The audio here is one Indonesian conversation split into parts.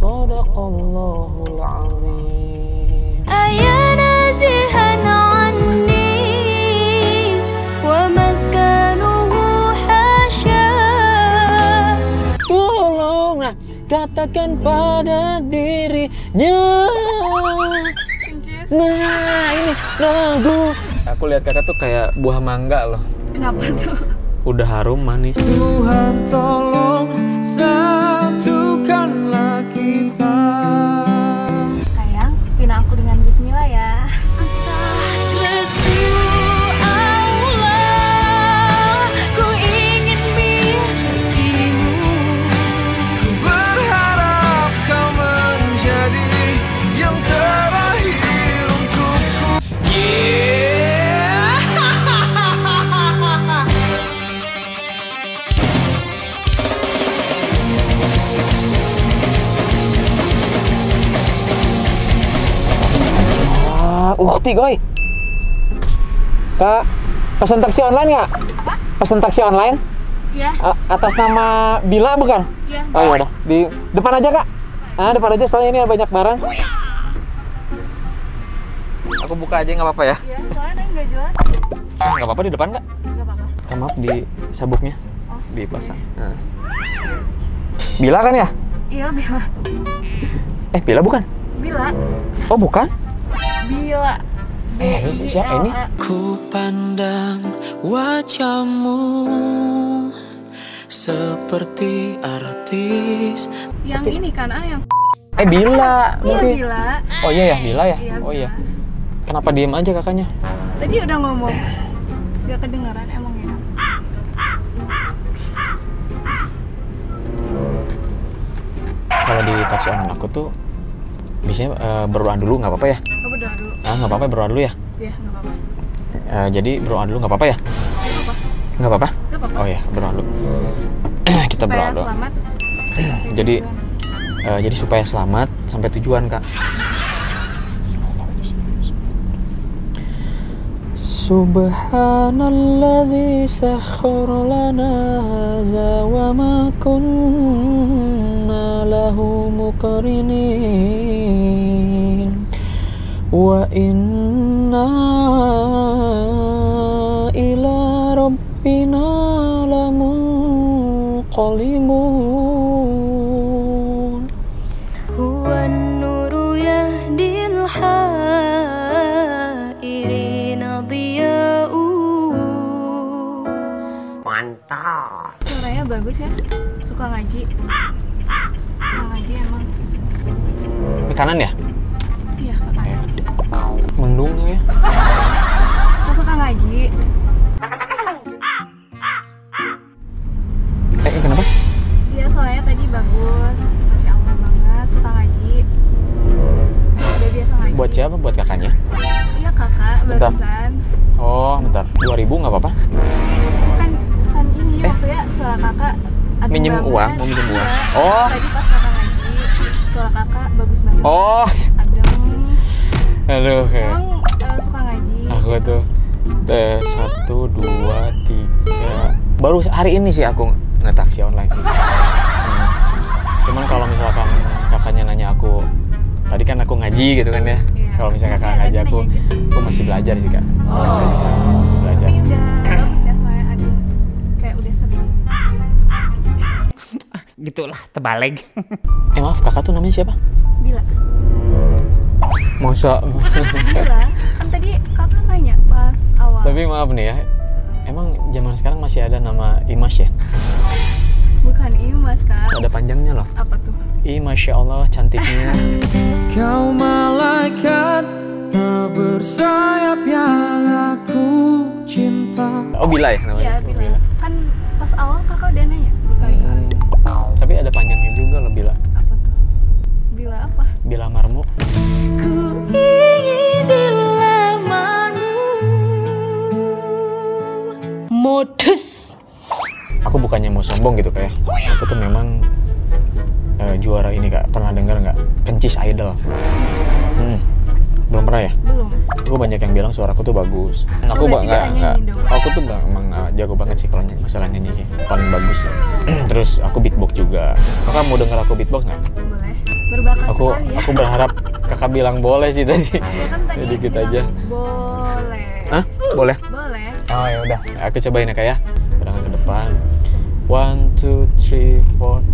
Shadaqallahul azim. Aya nazihan anni wa maskanuhu hasya. Tolonglah katakan pada dirinya. Nah, ini lagu. Aku lihat kakak tuh kayak buah mangga loh. Kenapa tuh? Udah harum manis. Tuhan tolong satukanlah kita. Sayang, pina aku dengan bismillah ya. Ukti goy. Kak, pesan taksi online nggak? Pesan taksi online? Iya. Atas nama Bila bukan? Iya. Oh iya udah. Di depan aja kak. Ah depan aja soalnya ini banyak barang. Aku buka aja nggak apa-apa ya? Iya, soalnya tadi nggak jelas. Nggak apa-apa di depan kak? Nggak apa-apa. Maaf di sabuknya. Oh. Dipasang. Nah. Bila kan ya? Iya, Bila. Bila bukan? Bila. Oh bukan? Bila. Siapa ini? Ku pandang wajahmu seperti artis. Yang ini kan, yang Bila mungkin. Iya, Bila. Oh iya ya, Bila ya? Iya, Oh iya. Bila. Kenapa diem aja kakaknya? Tadi udah ngomong. Gak kedengaran emang ya. Kalau di taksi online aku tuh biasanya berdoa dulu nggak apa-apa ya? Aku berdoa dulu. Nggak apa-apa berdoa dulu ya? Iya, nggak apa-apa. Jadi berdoa dulu nggak apa-apa ya? Nggak apa-apa. Nggak apa-apa? Nggak apa-apa. Oh ya berdoa dulu. Kita berdoa Supaya dulu. selamat. Jadi supaya selamat sampai tujuan kak. Subhanalladzi sakhkhara lana hadza wa ma kunna lahu muqrinin wa inna ila rabbina lamunqalibun. Huwa an-nuru yahdil hairina diya'u. Mantap. Suaranya bagus ya. Suka ngaji. Suka ngaji emang. Ini kanan ya? Iya, kakak. Mendung ya? Kok suka ngaji? Kenapa? Iya, soalnya tadi bagus. Masya Allah banget, suka ngaji. Udah biasa ngaji. Buat siapa? Buat kakaknya? Iya, kakak, Bentar. barusan. Oh, bentar. 2000 nggak apa-apa? Kan ini maksudnya suara kakak adem Minjem banget. uang? Mau minjem uang? Iya. Oh. Tadi pas kakak ngaji, suara kakak bagus banget. Oh, Adem. aduh. Emang suka ngaji? Aku tuh 1, 2, 3. Baru hari ini sih aku nge-taksi online sih. Cuman kalau misalkan kakaknya nanya aku, tadi kan aku ngaji gitu kan ya. Iya. Kalau misalnya kakak Iya, ngaji tadi aku nanya gitu. masih belajar sih kak. Oh. Masih belajar. Tapi udah bagus ya, soalnya adem. Kayak udah sering. Gitulah, terbalik. Maaf, kakak tuh namanya siapa? Bila. Masa? Bila. Kan tadi kakak nanya pas awal. Tapi maaf nih ya, emang zaman sekarang masih ada nama Imas ya? Bukan Imas, Kak. Ada panjangnya loh. Apa tuh? Masya Allah cantiknya. Kau malaikat tak bersayap yang aku cinta. Oh Bila ya namanya? Iya, Bila. Kan pas awal kakak udah nanya berkali-kali. Tapi ada panjangnya juga loh Bila. Apa tuh? Bila apa? Bila Marmo. Ku ingin dilamarmu. Modus. Aku bukannya mau sombong gitu kayak. Aku tuh memang juara ini kak. Pernah dengar nggak? Kencis Idol. Belum pernah ya? Belum. Aku banyak yang bilang suaraku tuh bagus. Aku berarti bisa nyanyi dong. Aku tuh emang jago banget sih kalau masalah nyanyi sih. Paling bagus. Terus aku beatbox juga. Kakak mau denger aku beatbox nggak? Boleh. Berbakat Aku sekali ya. aku berharap kakak bilang boleh sih tadi. Ya kan tadi Dikit bilang aja. boleh. Hah? Boleh? Boleh. Oh ya udah, aku cobain ya kak ya. Badangan ke depan. 1, 2, 3, 4.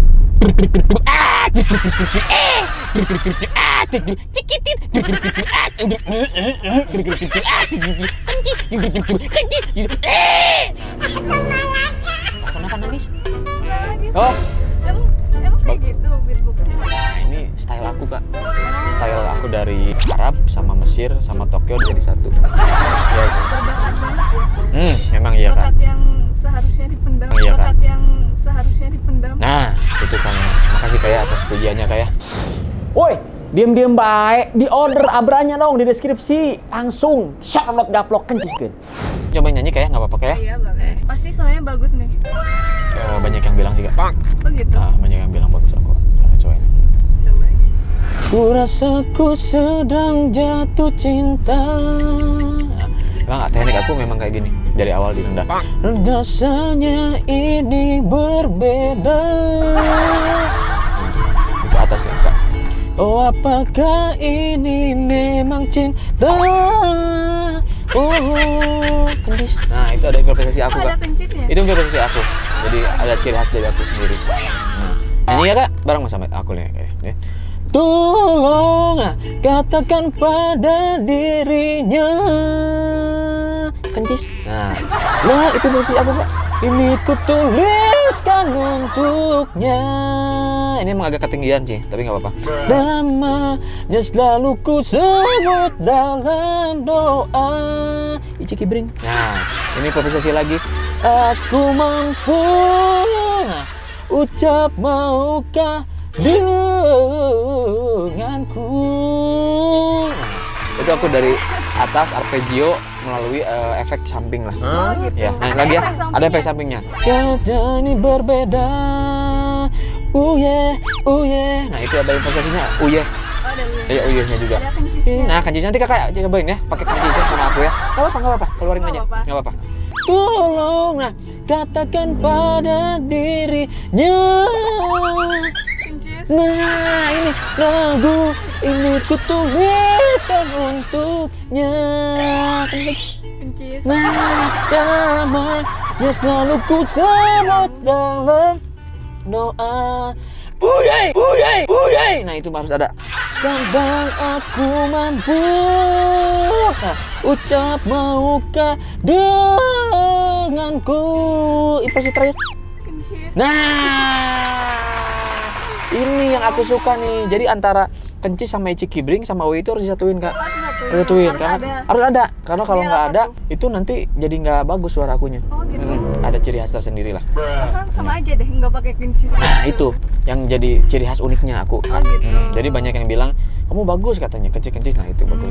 Kenapa nangis? Nangis. Oh, Emang kayak gitu beatboxnya? nah ini style aku kak. Style aku dari Arab sama Mesir sama Tokyo jadi satu. Ya, Berbakat banget ya. memang iya kak. Bakat yang seharusnya dipendam. Iya, Kak. Bakat yang seharusnya dipendam. Nah, itu kan. Makasih kak ya atas pujiannya kak ya. Woi, diem-diem baik. Di order abranya dong di deskripsi. Langsung shot gaplok kenciskeun. Coba nyanyi kayak nggak apa-apa kayak. Iya boleh. Pasti soalnya bagus nih. Banyak yang bilang sih kak. Oh gitu. Nah, banyak yang bilang bagus aku. Coba ini. Coba aja. Ku rasa ku sedang jatuh cinta. Emang teknik aku memang kayak gini dari awal direndah. Rasanya ini berbeda. Itu atas ya kak. Oh apakah ini memang cinta? Oh kendis. Nah itu ada improvisasi aku Oh, kak. ada kencisnya? Itu improvisasi aku. Jadi ada ciri khas dari aku sendiri. Nyanyi ya kak, bareng Mas Ahmed. Aku nih kayaknya. Tolong katakan pada dirinya kencis. Nah itu versi aku kak. Ini ku tuliskan untuknya. Ini emang agak ketinggian sih, tapi nggak apa-apa. Namanya selalu ku sebut dalam doa. Ici Kibring. Nah, ini improvisasi lagi. Aku mampu ucap maukah denganku. Itu aku dari atas arpeggio melalui efek samping lah. Oh gitu. Ya, nah lagi ya, ada efek sampingnya. Kata ini berbeda. Nah itu ada improvisasinya. Oh ada ya. Ya uyehnya juga. Ada kencisnya. Nah kancisnya nanti kakak cobain ya, pakai kancisnya sama aku ya. Nggak apa-apa, keluarin Nggak aja. apa-apa. Nggak apa-apa. Tolong katakan pada dirinya. Kencis. Nah ini lagu ini ku tuliskan untuknya. Kencis. Nah namanya selalu ku sebut dalam doa. Nah itu harus ada. Sabang aku mampu ucap maukah denganku. Improvisasi terakhir. Kencis. Nah, ini yang aku suka nih. Jadi antara kencis sama Ici Kibring sama Uy itu harus disatuin kak. Harus disatuin karena harus ada. Karena kalau Biar nggak apa ada, tuh? itu nanti jadi nggak bagus suara akunya. Oh gitu. Ada ciri khas tersendiri lah. Kan sama aja deh, nggak pakai kencis. Nah itu yang jadi ciri khas uniknya aku kak. Oh, gitu. Jadi banyak yang bilang kamu bagus katanya kencis. Nah itu bagus.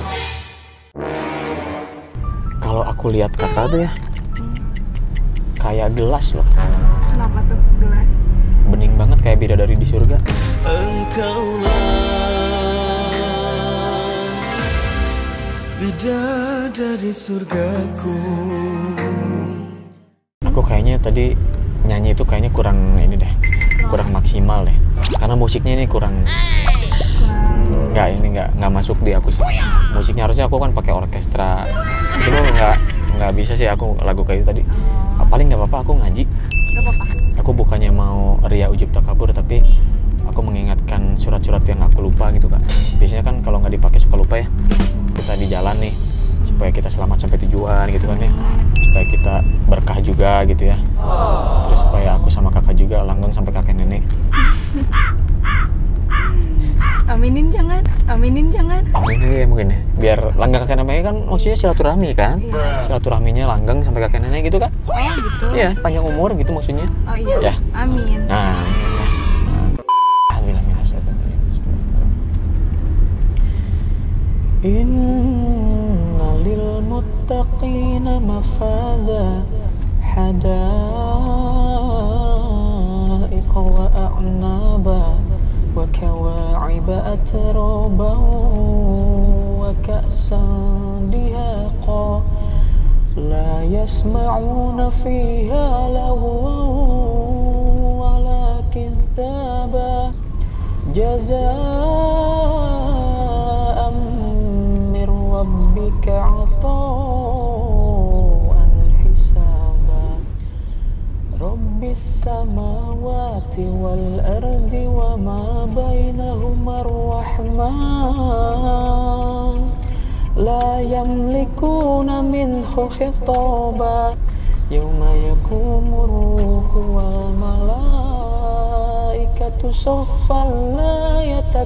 Kalau aku lihat kakak tuh ya kayak gelas loh. Kenapa tuh gelas? Bening banget kayak bidadari di surga. Engkaulah bidadari surgaku. Aku kayaknya tadi nyanyi itu kayaknya kurang ini deh, kurang maksimal deh. Karena musiknya ini kurang nggak masuk di aku sih. Musiknya harusnya aku kan pakai orkestra. Itu nggak bisa sih aku lagu kayak itu tadi. Paling nggak apa-apa aku ngaji. Nggak apa-apa. Aku bukannya mau ria ujub takabur, tapi aku mengingatkan surat-surat yang aku lupa gitu kak. Biasanya kan kalau nggak dipakai suka lupa ya. Kita di jalan nih supaya kita selamat sampai tujuan gitu kan ya, supaya kita berkah juga gitu ya. Terus supaya aku sama kakak juga langgeng sampai kakek nenek. Aminin jangan. Aminin jangan. Amin ya mungkin ya, biar langgeng kakek nenek kan maksudnya silaturahmi kan. Iya. Silaturahminya langgeng sampai kakek nenek gitu kan. Oh gitu. Iya, panjang umur gitu maksudnya. Oh iya. Ya. Amin. Nah, alhamdulillah. Inna lil muttaqina mafaza hadaiqa wa a'naba wa kawa'iba atraba wa ka'san dihaqa la yasma'una fiha lahwa walakin thaba jazaa'an min rabbika 'ata'an hisaba. Rabbis samawati wal ardi wa ma bainahuma ar-rahman la yamlikuna minhu khitaba yawma yakumur ruhu wal malaikatu saffan la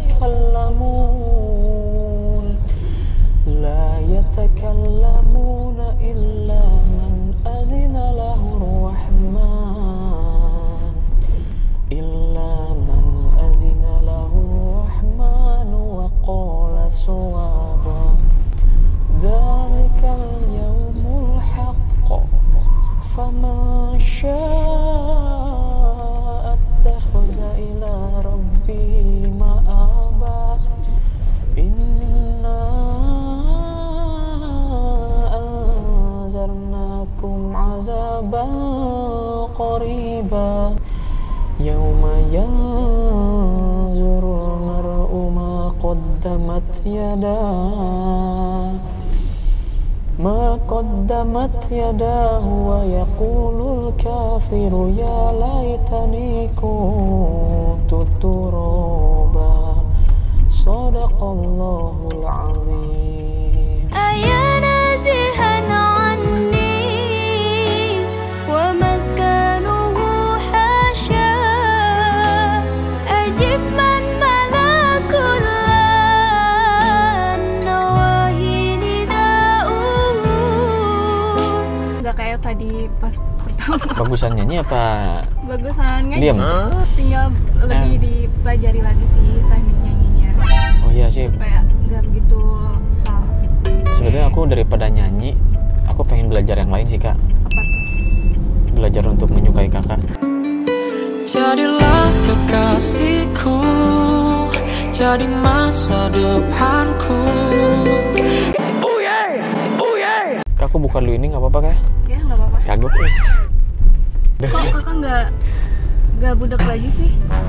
yatakallamuna illa man adhina lahu rahman wa qala sawaba. Dzalikal yaumul haqq faman syaa'a ittakhadha ila rabbihi ma'aba. Inna anzarnakum 'azaban qariba yawma yanzurul mar'u ma qaddamat yadahu wa yaqulul kafiru ya laitani kuntu turaba. Shadaqallahul azim. ayanazihan anni wa maskanuhu hasya ajib man malakul nawahi nida'u. Nggak kayak tadi pas pertama. Bagusan nyanyi apa? Bagusan nggak? Diam. Tinggal lebih dipelajari lagi sih teknik nyanyinya Oh iya sih. supaya nggak begitu fals. Sebenarnya aku daripada nyanyi, aku pengen belajar yang lain sih kak. Apa tuh? Belajar untuk menyukai kakak. Jadilah kekasihku, jadi masa depanku. Kak, aku buka dulu ini nggak apa-apa kak? Ya nggak apa-apa. Kagok Kok kakak nggak budak lagi sih?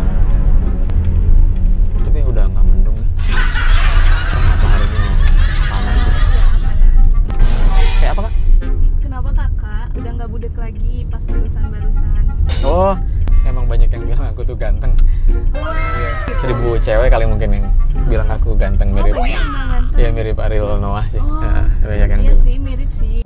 Tapi udah nggak mendung ya. Kan mataharinya panas ya. Kayak apa kak? Kenapa kakak udah nggak budak lagi pas barusan? Oh, emang banyak yang bilang aku tuh ganteng. Iya, 1000 cewek kali mungkin yang bilang aku ganteng mirip. Banyak yang bilang ganteng. Iya mirip Ariel Noah sih. Oh, Nah, banyak yang iya bilang. sih, mirip sih.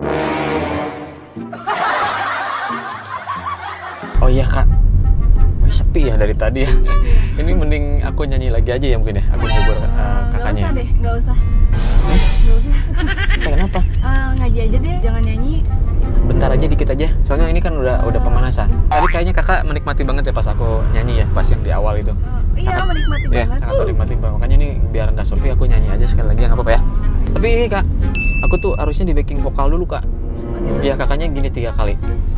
Oh iya kak, wih, sepi ya dari tadi ya. Ini mending aku nyanyi lagi aja ya mungkin ya. Aku hibur kakaknya. Nggak usah deh, nggak usah. Nggak usah. Kenapa? Ngaji aja deh, jangan nyanyi. Bentar aja dikit aja. Soalnya ini kan udah pemanasan. Tadi kayaknya kakak menikmati banget ya pas aku nyanyi ya, pas yang di awal itu. Iya, menikmati Iya, banget. sangat menikmati banget. Makanya ini biar nggak sepi aku nyanyi aja sekali lagi, nggak apa-apa ya. Tapi ini kak, aku tuh harusnya di backing vokal dulu kak. Iya kakaknya gini 3 kali.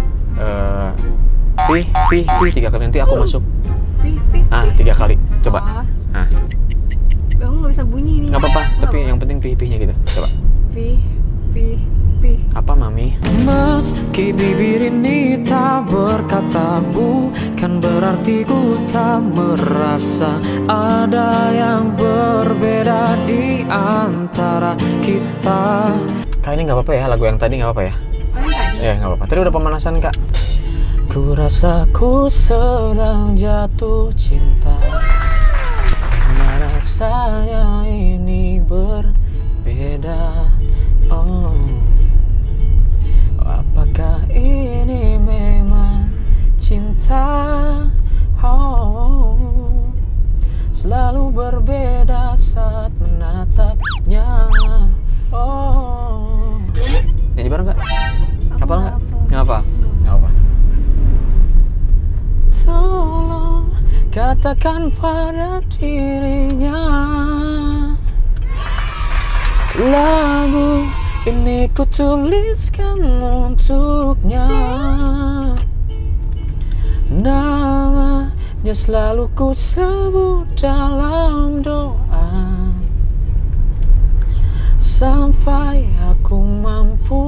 Pih 3 kali, nanti aku masuk. Pih. 3 kali. Coba. Oh, Nah, kamu nggak bisa bunyi ini. nggak apa-apa. Tapi yang penting pih-pihnya gitu. Coba. Pih. Apa mami? Meski bibir ini tak berkata bukan berarti ku tak merasa ada yang berbeda di antara kita. Kak ini nggak apa-apa ya, lagu yang tadi nggak apa-apa ya? Paling tadi. Ya nggak apa-apa. Tadi udah pemanasan kak. Ku rasa ku sedang jatuh cinta, karena rasanya ini berbeda. Oh, apakah ini memang cinta? Oh, selalu berbeda saat menatapnya. Oh, nyanyi bareng nggak? Hafal nggak? Nggak hafal? Nggak apa. Tolong katakan pada dirinya, lagu ini ku tuliskan untuknya. Namanya selalu ku sebut dalam doa, sampai aku mampu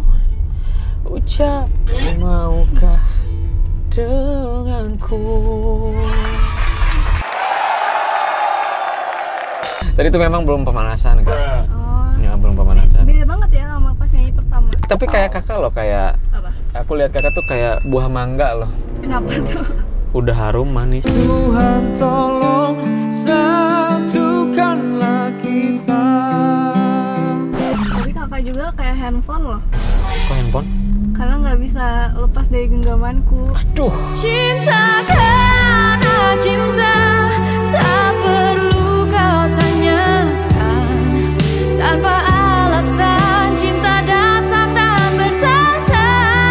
ucap maukah denganku. Tadi itu memang belum pemanasan kak. Oh. Ya belum pemanasan. Beda banget ya sama pas nyanyi pertama. Tapi kayak kakak loh, kayak Apa? aku lihat kakak tuh kayak buah mangga loh. Kenapa tuh? Udah harum manis. Tuhan tolong satukanlah kita. Tapi kakak juga kayak handphone loh. Kok handphone? Karena nggak bisa lepas dari genggamanku. Aduh. Cinta karena cinta, tak perlu kau tanyakan. Tanpa alasan cinta datang dan bertata.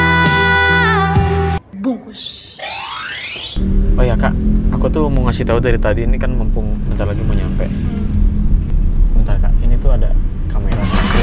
Bungkus. Oh ya kak, aku tuh mau ngasih tahu dari tadi, ini kan mumpung bentar lagi mau nyampe. Bentar kak, ini tuh ada kamera satu.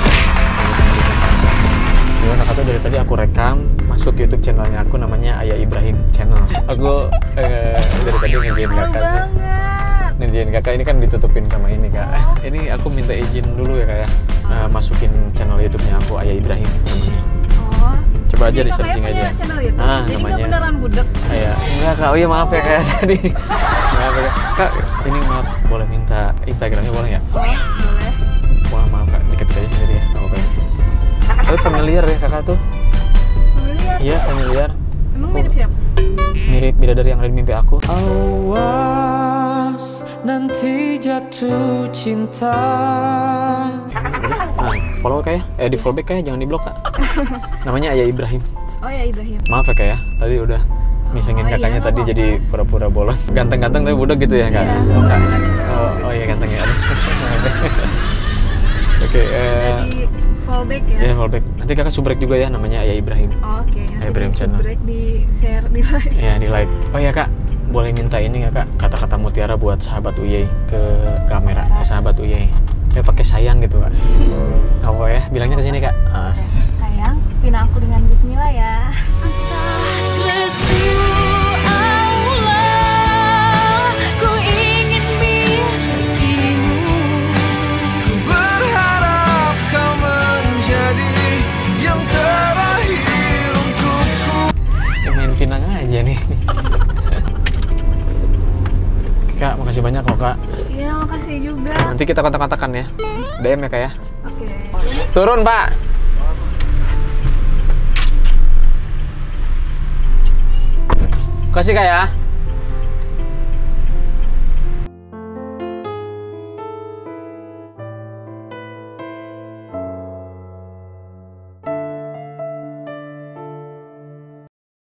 Ya kakak tuh dari tadi aku rekam masuk YouTube channelnya aku, namanya Ayah Ibrahim Channel. Aku dari tadi ngerjain kakak sih. Ngerjain kakak ini kan ditutupin sama ini kak. Ini aku minta izin dulu ya kak ya, masukin channel YouTube-nya aku, Ayah Ibrahim namanya. Oh. Coba aja Jadi di searching kakaknya aja. punya channel YouTube. Ah, Jadi namanya. nggak beneran budek. Kayak enggak kak, oh iya maaf ya kayak tadi. Maaf ya kak, ini maaf boleh minta Instagramnya boleh ya? Oh, boleh. Wah maaf kak, diketik aja sendiri ya, nggak apa-apa ya. Tapi familiar ya kakak tuh? Familiar. Iya familiar. Emang mirip siapa? Mirip bidadari yang ada di mimpi aku. Awas nanti jatuh cinta. Nah, follow kak ya? Di follow back kak ya, jangan di blok kak. Namanya Ayah Ibrahim. Oh ya Ibrahim. Maaf ya kak ya, tadi udah ngisengin Oh, iya, kakaknya nggak tadi apa-apa. jadi pura-pura bolong. Ganteng-ganteng tapi budak gitu ya kak? Iya. Oh, kak. Oh iya ganteng ya. Oke, Jadi fallback ya. ya fallback. Nanti kakak subrek juga ya, namanya Ayah Ibrahim. Oh, oke. Nanti Ibrahim di channel. break, di share, di like. Ya di like. Oh ya kak, boleh minta ini nggak kak? Kata-kata mutiara buat sahabat Uyey ke kamera, ke sahabat Uyey. Ya pakai sayang gitu kak. Apa ya? Bilangnya ke sini kak. Ah. Sayang, pina aku dengan bismillah ya. Restu Allah, ku ingin milikimu. Berharap kau menjadi yang terakhir untukku. Ya, main pinang aja nih. Kak, makasih banyak loh kak. Iya, makasih juga. Nanti kita kontak-kontakan ya. DM ya kak ya. Oke. Turun pak. Kasih kak ya.